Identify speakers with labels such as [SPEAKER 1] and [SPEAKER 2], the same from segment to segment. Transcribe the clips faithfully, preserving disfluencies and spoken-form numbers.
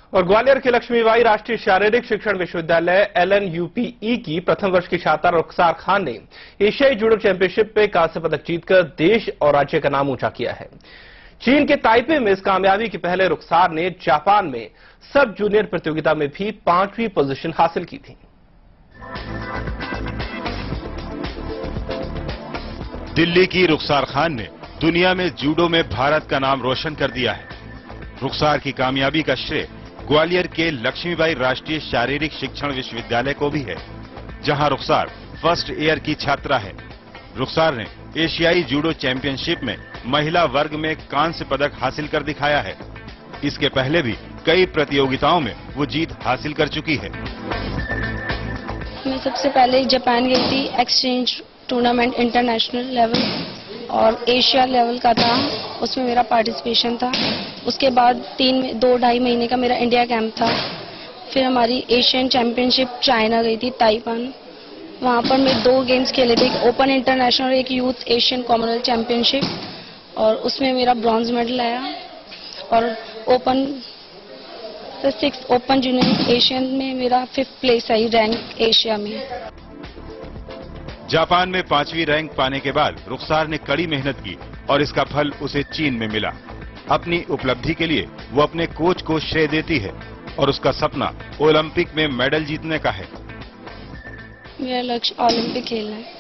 [SPEAKER 1] और ग्वालियर के लक्ष्मीबाई राष्ट्रीय शारीरिक शिक्षण विश्वविद्यालय L N U P E की प्रथम वर्ष की छात्रा रुखसार खान ने एशियाई जूडो चैंपियनशिप में कांस्य पदक जीतकर देश और राज्य का नाम ऊंचा किया है। चीन के ताइपे में इस कामयाबी के पहले रुखसार ने जापान में सब जूनियर प्रतियोगिता में भी पांचवीं पोजीशन हासिल की थी।
[SPEAKER 2] दिल्ली की रुखसार खान ने दुनिया में जूडो में भारत का नाम रोशन कर दिया है। रुखसार की कामयाबी का श्रेय ग्वालियर के लक्ष्मीबाई राष्ट्रीय शारीरिक शिक्षण विश्वविद्यालय को भी है, जहां रुखसार फर्स्ट ईयर की छात्रा है। रुखसार ने एशियाई जूडो चैंपियनशिप में महिला वर्ग में कांस्य पदक हासिल कर दिखाया है। इसके पहले भी कई प्रतियोगिताओं में वो जीत हासिल कर चुकी है।
[SPEAKER 3] मैं सबसे पहले जापान गई थी, एक्सचेंज टूर्नामेंट इंटरनेशनल लेवल और एशिया लेवल का था, उसमें मेरा पार्टिसिपेशन था। उसके बाद तीन दो ढाई महीने का मेरा इंडिया कैंप था। फिर हमारी एशियन चैंपियनशिप चाइना गई थी, ताइवान। वहाँ पर मैं दो गेम्स खेले थे, एक ओपन इंटरनेशनल और एक यूथ एशियन कॉमनवेल्थ चैंपियनशिप, और उसमें मेरा ब्रॉन्ज मेडल आया। और open six open junior Asian में मेरा फिफ्थ प्लेस आई रैंक एशिया में।
[SPEAKER 2] जापान में पांचवी रैंक पाने के बाद रुखसार ने कड़ी मेहनत की और इसका फल उसे चीन में मिला। अपनी उपलब्धि के लिए वो अपने कोच को श्रेय देती है और उसका सपना ओलंपिक में मेडल जीतने का है।
[SPEAKER 3] मेरा लक्ष्य ओलंपिक खेलना है।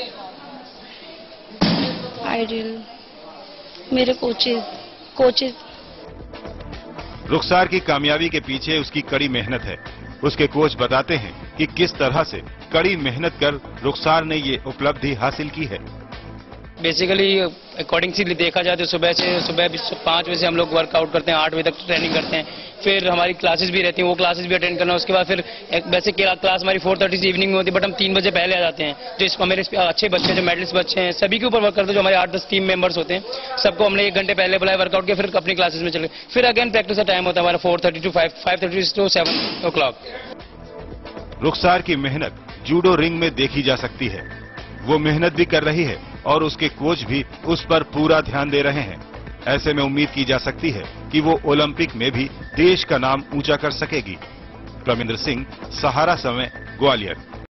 [SPEAKER 3] आइडियल मेरे कोचेस कोचेस
[SPEAKER 2] रुखसार की कामयाबी के पीछे उसकी कड़ी मेहनत है। उसके कोच बताते हैं कि किस तरह से कड़ी मेहनत कर रुखसार ने ये उपलब्धि हासिल की है।
[SPEAKER 4] बेसिकली अकॉर्डिंग से देखा जाए तो सुबह से सुबह पाँच बजे हम लोग वर्कआउट करते हैं, आठ बजे तक ट्रेनिंग करते हैं। फिर हमारी क्लासेस भी रहती हैं, वो क्लासेस भी अटेंड करना है। उसके बाद फिर एक वैसे क्लास हमारी फोर थर्टी से इवनिंग में होती है, बट हम तीन बजे पहले आ जाते हैं। जो इसको मेरे अच्छे बच्चे जो मेडलिस्ट बच्चे हैं सभी के ऊपर वर्क करते हैं, जो हमारे आठ दस टीम मेंबर्स होते हैं, सबको हमने एक घंटे पहले बुलाया वर्कआउट के, फिर अपनी क्लासेस में चले। फिर अगेन प्रैक्टिस का टाइम होता है हमारा four thirty to five five thirty to seven o'clock.
[SPEAKER 2] Rukhsar की मेहनत जूडो रिंग में देखी जा सकती है। वो मेहनत भी कर रही है और उसके कोच भी उस पर पूरा ध्यान दे रहे हैं। ऐसे में उम्मीद की जा सकती है कि वो ओलंपिक में भी देश का नाम ऊंचा कर सकेगी। प्रमिंदर सिंह, सहारा समय, ग्वालियर।